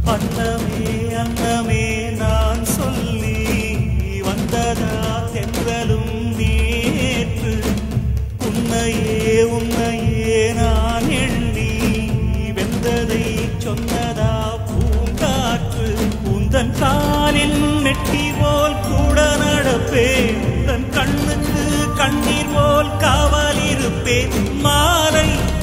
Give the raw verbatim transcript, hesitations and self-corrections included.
அன்னமே அன்னமே நான் சொல்லி வந்ததா தென்றலும் நேற்று உன்னையே உன்னையே நான் எண்ணி வெந்ததை சொன்னதா பூங்காற்று உந்தன் காலில் நெட்டி போல் கூட நடப்பேன் உந்தன் கண்ணுக்கு கண்ணீர் போல் காவல் இருப்பேன் மாலை